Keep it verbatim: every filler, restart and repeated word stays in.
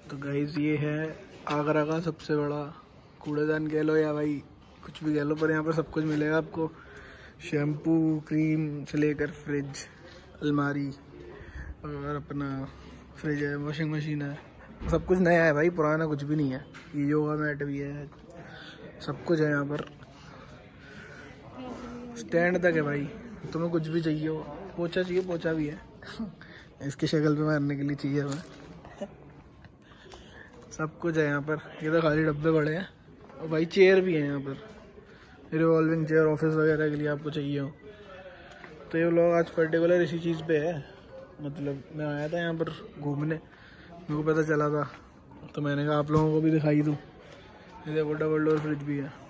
तो गाइस ये है आगरा का सबसे बड़ा कूड़ेदान कह लो या भाई कुछ भी कह लो, पर यहाँ पर सब कुछ मिलेगा आपको। शैम्पू, क्रीम से लेकर फ्रिज, अलमारी और अपना फ्रिज है, वॉशिंग मशीन है, सब कुछ नया है भाई, पुराना कुछ भी नहीं है। ये योगा मैट भी है, सब कुछ है यहाँ पर। स्टैंड तक है भाई, तुम्हें कुछ भी चाहिए हो। पोछा चाहिए, पोछा भी है इसकी शक्ल पे मारने के लिए चाहिए हमें। सब कुछ है यहाँ पर। ये तो खाली डब्बे पड़े हैं और भाई चेयर भी है यहाँ पर, रिवॉल्विंग चेयर ऑफिस वगैरह के लिए आपको चाहिए हो। तो ये लोग आज पर्टिकुलर इसी चीज़ पे है। मतलब मैं आया था यहाँ पर घूमने, मेरे को पता चला था तो मैंने कहा आप लोगों को भी दिखाई दूँ। ये देखो डबल डोर फ्रिज भी है।